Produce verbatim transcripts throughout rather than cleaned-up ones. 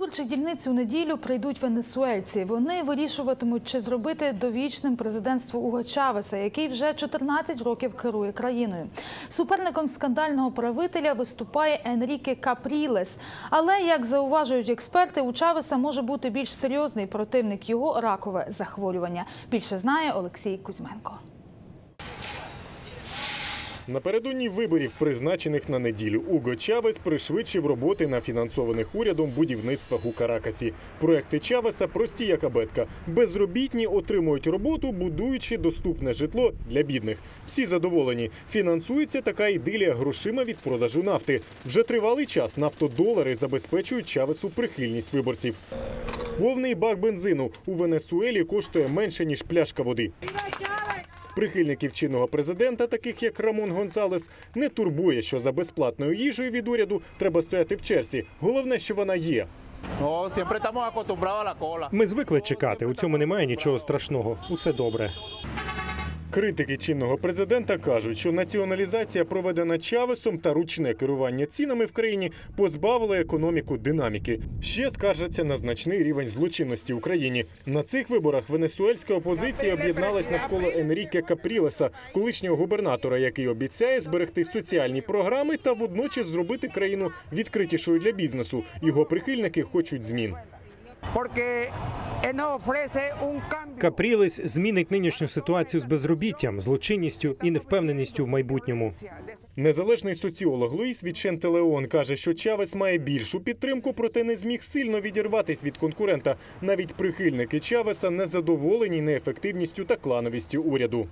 виборчих дільниць у неділю прийдуть венесуельці. Вони вирішуватимуть, чи зробити довічним президентство Уго Чавеса, який вже чотирнадцять років керує країною. Суперником скандального правителя виступає Енріке Капрілес. Але, як зауважують експерти, у Чавеса може бути більш серйозний противник – його ракове захворювання. Більше знає Олексій Кузьменко. Напередодні виборів, призначених на неділю, Уго Чавес пришвидшив роботи на фінансованих урядом будівництвах у Каракасі. Проекти Чавеса прості як абетка. Безробітні отримують роботу, будуючи доступне житло для бідних. Всі задоволені. Фінансується така ідилія грошима від продажу нафти. Вже тривалий час нафтодолари забезпечують Чавесу прихильність виборців. Повний бак бензину у Венесуелі коштує менше, ніж пляшка води. Прихильників чинного президента, таких як Рамон Гонсалес, не турбує, що за безплатною їжею від уряду треба стояти в черзі. Головне, що вона є. Ми звикли чекати, у цьому немає нічого страшного, усе добре. Критики чинного президента кажуть, що націоналізація, проведена Чавесом, та ручне керування цінами в країні позбавили економіку динаміки. Ще скаржаться на значний рівень злочинності в країні. На цих виборах венесуельська опозиція об'єдналась навколо Енріке Капрілеса, колишнього губернатора, який обіцяє зберегти соціальні програми та водночас зробити країну відкритішою для бізнесу. Його прихильники хочуть змін. Капрілес змінить нинішню ситуацію з безробіттям, злочинністю і невпевненістю в майбутньому. Незалежний соціолог Луїс Віченте Леон каже, що Чавес має більшу підтримку, проте не зміг сильно відірватись від конкурента. Навіть прихильники Чавеса незадоволені неефективністю та клановістю уряду.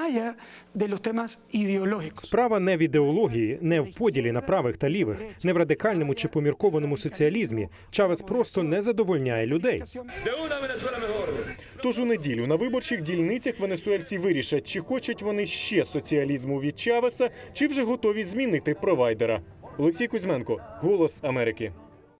Справа не в ідеології, не в поділі на правих та лівих, не в радикальному чи поміркованому соціалізмі. Чавес просто не задовольняє людей. Тож у неділю на виборчих дільницях венесуельці вирішать, чи хочуть вони ще соціалізму від Чавеса, чи вже готові змінити провайдера. Олексій Кузьменко, «Голос Америки».